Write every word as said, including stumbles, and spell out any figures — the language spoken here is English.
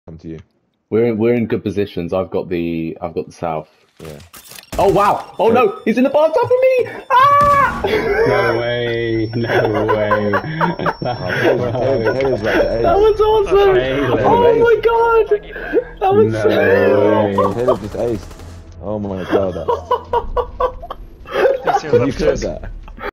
Come to you. We're in, we're in good positions. I've got the I've got the south. Yeah. Oh wow! Oh no! He's in the bar top of me! Ah! No way! No way! Taylor's, Taylor's, Taylor's back to That ace. was awesome! Taylor. Oh my god! That was No so... way! Taylor just aced. Oh my god. Please hear Can you left clip chest. that?